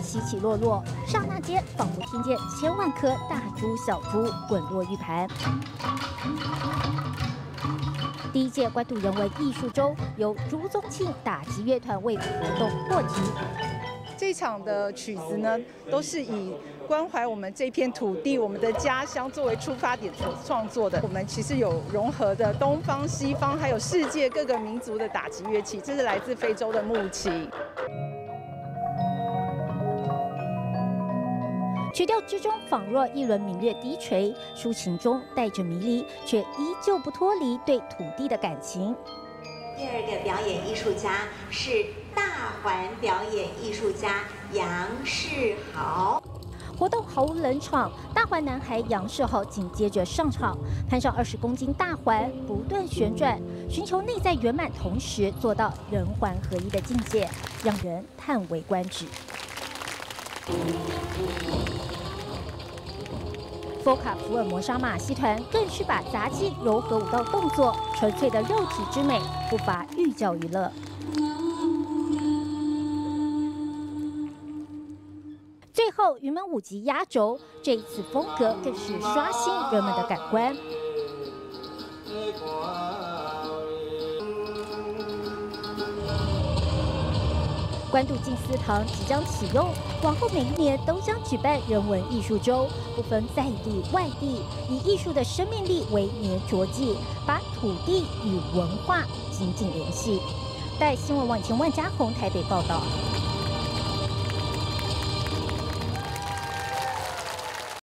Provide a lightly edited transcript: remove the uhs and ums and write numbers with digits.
起起落落，刹那间仿佛听见千万颗大珠小珠滚落玉盘。第一届关渡人文艺术周由朱宗庆打击乐团为活动破题。 这场的曲子呢，都是以关怀我们这片土地、我们的家乡作为出发点所创作的。我们其实有融合的东方、西方，还有世界各个民族的打击乐器，这是来自非洲的木器。 曲调之中仿若一轮明月低垂，抒情中带着迷离，却依旧不脱离对土地的感情。 第二个表演艺术家是大环表演艺术家杨世豪。 活动毫无冷场，大环男孩杨世豪紧接着上场，攀上20公斤大环，不断旋转，寻求内在圆满，同时做到人环合一的境界，让人叹为观止。佛卡福尔摩沙马戏团更是把杂技糅合舞蹈动作，纯粹的肉体之美，不乏寓教于乐。最后，云门舞集压轴，这一次风格更是刷新人们的感官。关渡静思堂即将启用，往后每一年都将举办人文艺术周，不分在地外地，以艺术的生命力为粘着剂，把土地与文化紧紧联系。带新闻网前万家宏台北报道。